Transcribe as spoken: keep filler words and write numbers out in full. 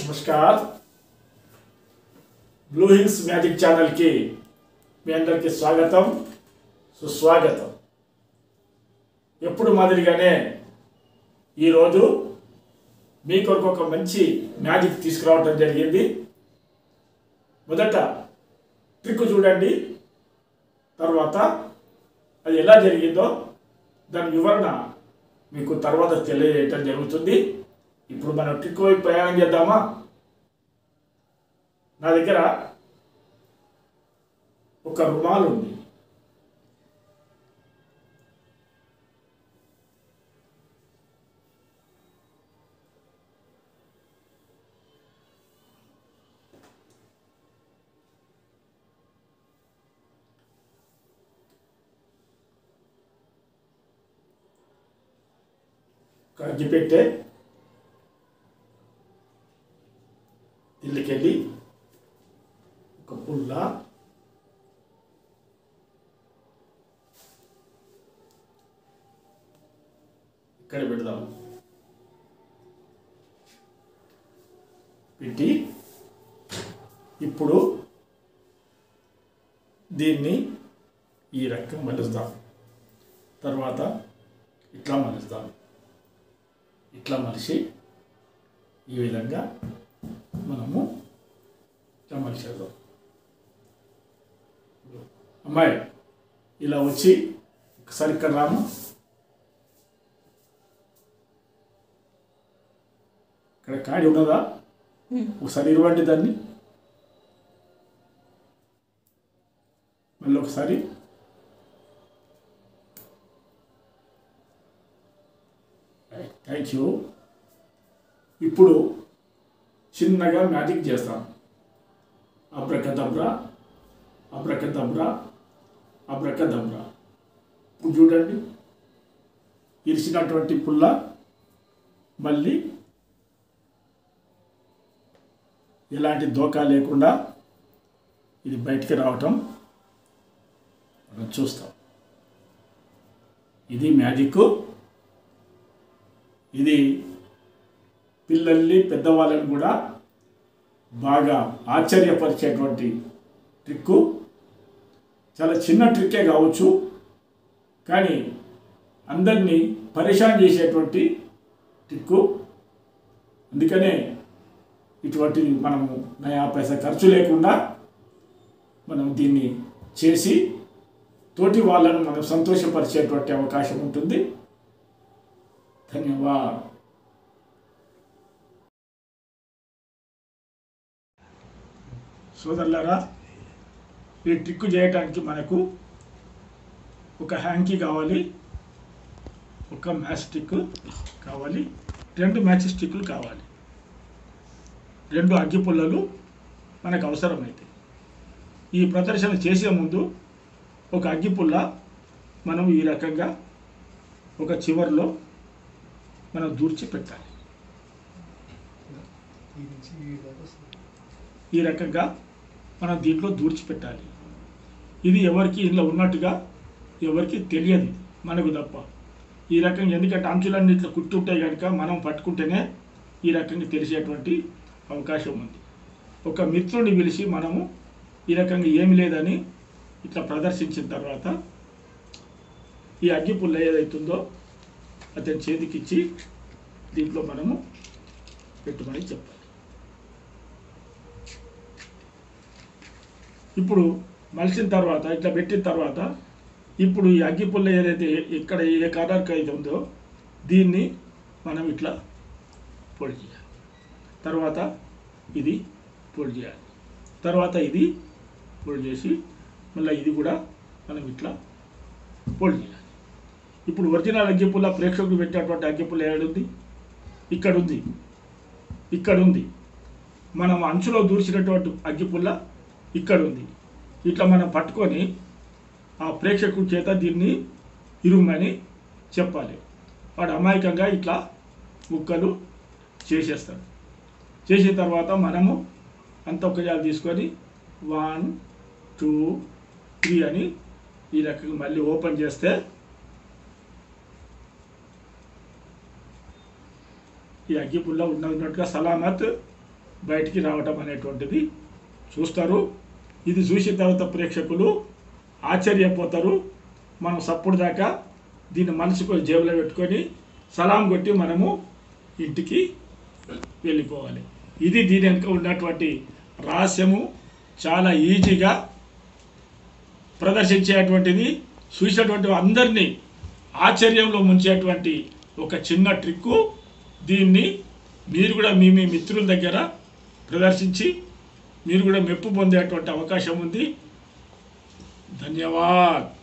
नमस्कार blue hills magic channel की మీ అందరికీ స్వాగతం సుస్వాగతం। ఎప్పుడు మాదిరిగానే ఈ రోజు మీ కొరకు ఒక మంచి మ్యాజిక్ తీసుకురావడం జరిగింది। మొదట ట్రిక్ చూడండి, తర్వాత అది ఎలా జరిగిందో దాని వివరణ మీకు తర్వాత తెలియజేయడం జరుగుతుంది। ఇప్పుడు మనం ట్రిక్ వైపు ప్రయాణం చేద్దామా? నా దగ్గర ఒక రుమాలు ఉంది। అగ్గిపెట్టె ఇల్లుకెళ్ళి ఒక పుల్ల ఇక్కడ పెడదాం। పెట్టి ఇప్పుడు దీన్ని ఈ రకం మలుస్తాం, తర్వాత ఇట్లా మలుస్తాం, ఇట్లా మలిసి ఈ విధంగా మనము ఇట్లా మలిచేద్దాం। అమ్మాయి ఇలా వచ్చి ఒకసారి ఇక్కడ రాము, ఇక్కడ కాడి ఉన్నదా? ఒకసారి ఇరవండి దాన్ని, మళ్ళీ ఒకసారి థ్యాంక్ యూ। ఇప్పుడు చిన్నగా మ్యాజిక్ చేస్తాం। Abracadabra abracadabra abracadabra. ఇప్పుడు చూడండి, ఇరిచినటువంటి పుల్ల మళ్ళీ ఎలాంటి దోకా లేకుండా ఇది బయటికి రావటం మనం చూస్తాం। ఇది మ్యాజిక్। ఇది పిల్లల్ని పెద్దవాళ్ళని కూడా బాగా ఆశ్చర్యపరిచేటువంటి ట్రిక్కు। చాలా చిన్న ట్రిక్కే కావచ్చు, కానీ అందరినీ పరేషాన్ చేసేటువంటి ట్రిక్కు। అందుకనే ఇటువంటి మనము నయా పైసా ఖర్చు లేకుండా మనం దీన్ని చేసి తోటి వాళ్ళను మనం సంతోషపరిచేటువంటి అవకాశం ఉంటుంది। ధన్యవాదాలు। సోదరులారా, ఈ ట్రిక్ చేయడానికి మనకు ఒక హ్యాంకీ కావాలి, ఒక మ్యాచ్ స్టిక్ కావాలి, రెండు మ్యాచ్ స్టిక్లు కావాలి, రెండు అగ్గి పుల్లలు మనకు అవసరమైతే। ఈ ప్రదర్శన చేసే ముందు ఒక అగ్గి పుల్ల మనం ఈ రకంగా ఒక చివర్లో మనం దూర్చి పెట్టాలి। ఈ రకంగా మనం దీంట్లో దూర్చి పెట్టాలి। ఇది ఎవరికి ఇంట్లో ఉన్నట్టుగా ఎవరికి తెలియదు, మనకు తప్ప। ఈ రకంగా ఎందుకంటే అంచులన్నీ ఇట్లా కుట్టుంటాయి కనుక మనం పట్టుకుంటేనే ఈ రకంగా తెలిసేటువంటి అవకాశం ఉంది। ఒక మిత్రుడిని పిలిచి మనము ఈ రకంగా ఏమి లేదని ఇట్లా ప్రదర్శించిన తర్వాత ఈ అగ్గి పుల్ల ఏదైతుందో అతని చేతికిచ్చి దీంట్లో మనము పెట్టుమని చెప్పాలి। ఇప్పుడు మలిసిన తర్వాత ఇట్లా పెట్టిన తర్వాత ఇప్పుడు ఈ అగ్గి పుల్ల ఏదైతే ఇక్కడ ఏ కలర్కి అయితే ఉందో దీన్ని మనం ఇట్లా పొడి చేయాలి, తర్వాత ఇది పొడి చేయాలి, తర్వాత ఇది పొడి చేసి మళ్ళీ ఇది కూడా మనం ఇట్లా పొడి చేయాలి। ఇప్పుడు ఒరిజినల్ అగ్గిపుల్ల ప్రేక్షకులు పెట్టేటువంటి అగ్గిపుల్ల ఏడుంది? ఇక్కడ ఉంది, ఇక్కడ ఉంది। మనం అంచులో దూర్చినటువంటి అగ్గిపుల్ల ఇక్కడ ఉంది। ఇట్లా మనం పట్టుకొని ఆ ప్రేక్షకుడి చేత దీన్ని ఇరుమని చెప్పాలి। వాడు అమాయకంగా ఇట్లా ముక్కలు చేసేస్తాడు। చేసిన తర్వాత మనము అంత ఒక జాలు తీసుకొని వన్ టూ త్రీ అని ఈ రకంగా మళ్ళీ ఓపెన్ చేస్తే ఈ అగ్గిపుల్ల ఉన్నట్టుగా సలామత్ బయటికి రావటం అనేటువంటిది చూస్తారు. ఇది చూసిన తర్వాత ప్రేక్షకులు ఆశ్చర్యపోతారు. మనం సప్పుడు దాకా దీన్ని మనసుకు జేబులో పెట్టుకొని సలాం కొట్టి మనము ఇంటికి వెళ్ళిపోవాలి. ఇది దీని వెనుక ఉన్నటువంటి రహస్యము. చాలా ఈజీగా ప్రదర్శించేటువంటిది, చూసినటువంటి అందరినీ ఆశ్చర్యంలో ముంచేటువంటి ఒక చిన్న ట్రిక్కు. దీన్ని మీరు కూడా మీ మీ మిత్రుల దగ్గర ప్రదర్శించి మీరు కూడా మెప్పు పొందేటువంటి అవకాశం ఉంది. ధన్యవాద్.